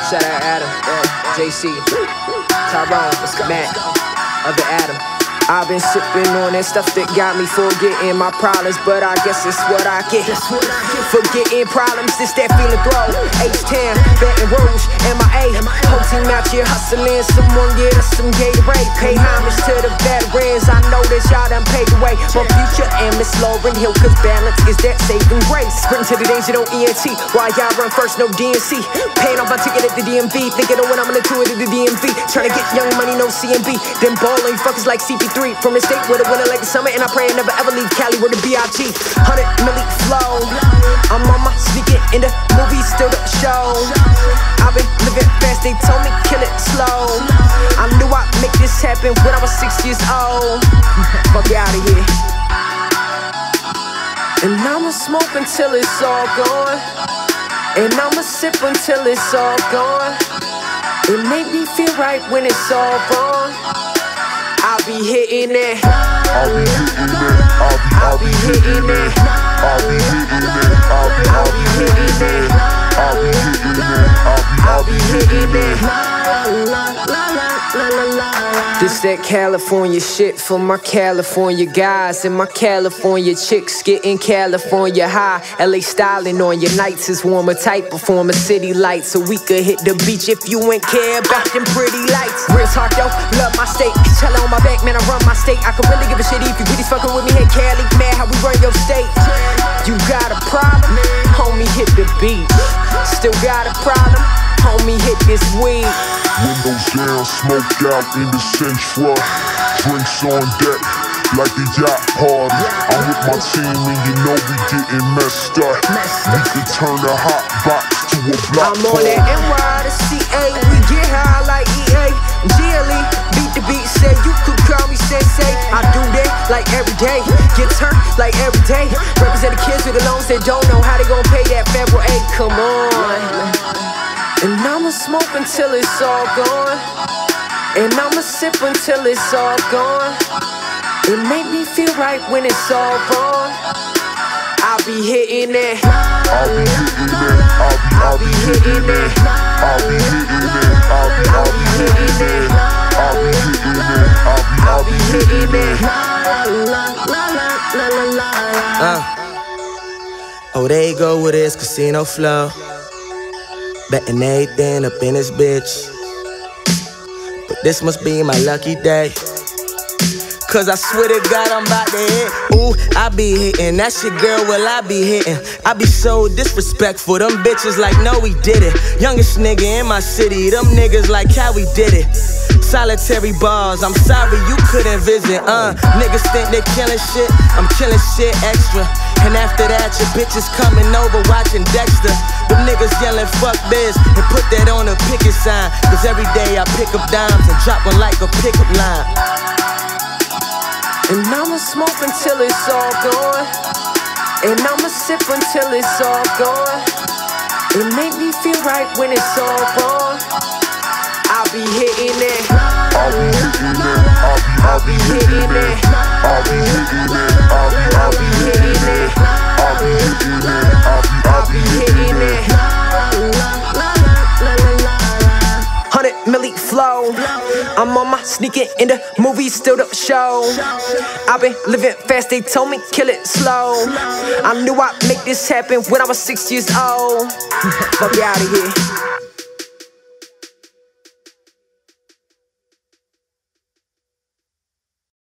Shout out Adam, JC, Tyrone, Matt, other Adam. I've been sipping on that stuff that got me forgetting my problems, but I guess it's what I get. Forgetting problems, it's that feeling throw. H-Town, Baton Rouge, MIA. Whole team out here hustling, someone get us some Gatorade. Pay homage to the veterans, I know that y'all done paved the way for Future and Miss Lauryn Hill, cause balance is that saving grace. Sprint to the danger, no ENT, while y'all run first, no DNC. Paying off my ticket at the DMV, thinking of when I'm gonna do it at the DMV. Trying to get young money, no CMB. Them ballin' fuckers like CP3. From the state with a winter like the summer, and I pray I never ever leave Cali with the B.I.G. 100 milli flow. I'm on my sneaking in the movies, still the show. I've been living fast, they told me kill it slow. I knew I'd make this happen when I was 6 years old. Fuck you out of here. And I'ma smoke until it's all gone. And I'ma sip until it's all gone. It make me feel right when it's all wrong. I'll be hitting it. I'll be hitting it. I'll be hitting it. I'll be hitting it. I'll be hitting it. I'll be hitting it. I'll be hitting it. This that California shit for my California guys and my California chicks getting California high. LA styling on your nights is warmer type, perform a city light so we could hit the beach if you ain't care about them pretty lights. Real talk though, love my state. Tell on my back, man, I run my state. I could really give a shit if you bitches fucking with me. Hey Cali, man, how we run your state? You got a problem? Homie, hit the beat. Still got a problem? Homie, hit this weed. Windows down, smoke out in the Central. Drinks on deck like the yacht party. I'm with my team and you know we getting messed up. We could turn the hot box to a block I'm on that NY to CA. We get high like EA. GLE, beat the beat, say you could call me Sensei. I do that like every day. Get turned like every day. Represent the kids with the loans that don't know how they gon' pay that federal aid. Come on. And I'ma smoke until it's all gone. And I'ma sip until it's all gone. It make me feel right when it's all wrong. I'll be hitting it. I'll be hitting it. I'll be hitting it. I'll be hitting it. I'll be hitting it. I'll be hitting it. I'll be hitting it. Oh, there you go with his casino flow. Betting everything up in this bitch. But this must be my lucky day. Cause I swear to God I'm about to hit. Ooh, I be hitting. That's your girl, well I be hitting. I be so disrespectful. Them bitches like, no we did it. Youngest nigga in my city. Them niggas like how we did it. Solitary bars, I'm sorry you couldn't visit. Niggas think they killing shit, I'm killing shit extra. And after that, your bitches coming over watching Dexter. Them niggas yelling fuck biz and put that on a picket sign. Cause every day I pick up dimes and drop one like a pickup line. And I'ma smoke until it's all gone. And I'ma sip until it's all gone. It make me feel right when it's all wrong. I'll be hitting it. I'll be hitting it. I'll be hitting it. I'll be hitting it. I'll be hitting it. I'll be hitting it. I'll be hitting it. 100 milli flow. I'm on my sneaking in the movies, still the show. I've been living fast, they told me kill it slow. I knew I'd make this happen when I was 6 years old. Fuck you out of here.